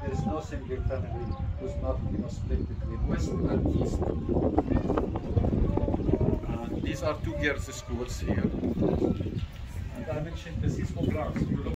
there is no single family who's not split between west and east. These are two girls' schools here. And I mentioned the seasonal plants.